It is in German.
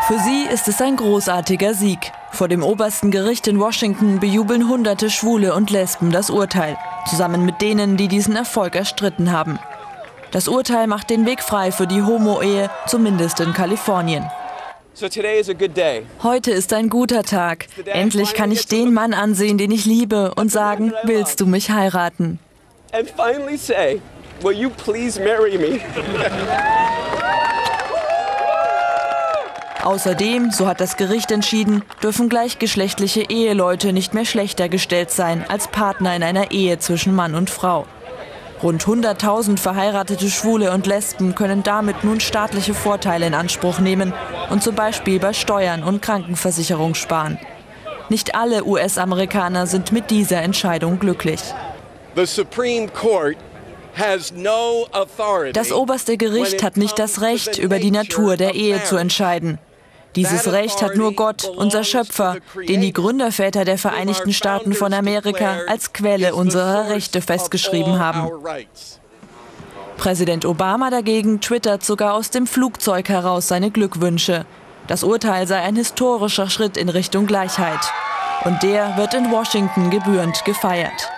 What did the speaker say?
Für sie ist es ein großartiger Sieg. Vor dem obersten Gericht in Washington bejubeln hunderte Schwule und Lesben das Urteil, zusammen mit denen, die diesen Erfolg erstritten haben. Das Urteil macht den Weg frei für die Homo-Ehe, zumindest in Kalifornien. Heute ist ein guter Tag. Endlich kann ich den Mann ansehen, den ich liebe, und sagen, willst du mich heiraten? Außerdem, so hat das Gericht entschieden, dürfen gleichgeschlechtliche Eheleute nicht mehr schlechter gestellt sein als Partner in einer Ehe zwischen Mann und Frau. Rund 100.000 verheiratete Schwule und Lesben können damit nun staatliche Vorteile in Anspruch nehmen und zum Beispiel bei Steuern und Krankenversicherung sparen. Nicht alle US-Amerikaner sind mit dieser Entscheidung glücklich. Das oberste Gericht hat nicht das Recht, über die Natur der Ehe zu entscheiden. Dieses Recht hat nur Gott, unser Schöpfer, den die Gründerväter der Vereinigten Staaten von Amerika als Quelle unserer Rechte festgeschrieben haben. Präsident Obama dagegen twittert sogar aus dem Flugzeug heraus seine Glückwünsche. Das Urteil sei ein historischer Schritt in Richtung Gleichheit. Und der wird in Washington gebührend gefeiert.